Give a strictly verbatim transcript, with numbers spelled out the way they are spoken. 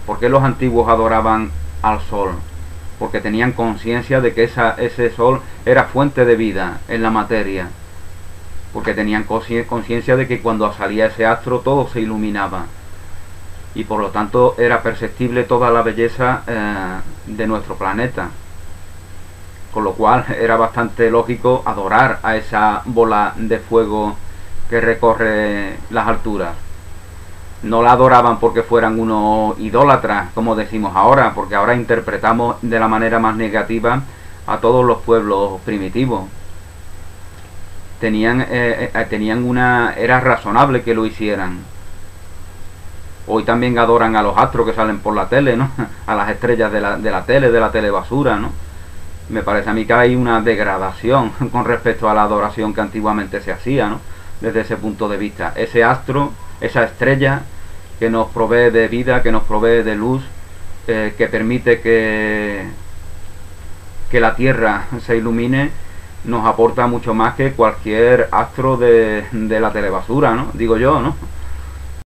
¿Por qué los antiguos adoraban al sol? Porque tenían conciencia de que esa, ese sol era fuente de vida en la materia. Porque tenían conciencia de que cuando salía ese astro todo se iluminaba. Y por lo tanto era perceptible toda la belleza eh, de nuestro planeta. Con lo cual era bastante lógico adorar a esa bola de fuego que recorre las alturas. No la adoraban porque fueran unos idólatras, como decimos ahora, porque ahora interpretamos de la manera más negativa a todos los pueblos primitivos. Tenían, eh, eh, tenían una... era razonable que lo hicieran. Hoy también adoran a los astros que salen por la tele, ¿no? A las estrellas de la, de la tele, de la telebasura, ¿no? Me parece a mí que hay una degradación con respecto a la adoración que antiguamente se hacía, ¿no? Desde ese punto de vista. Ese astro, esa estrella que nos provee de vida, que nos provee de luz, eh, que permite que, que la Tierra se ilumine, nos aporta mucho más que cualquier astro de, de la telebasura, ¿no? Digo yo, ¿no?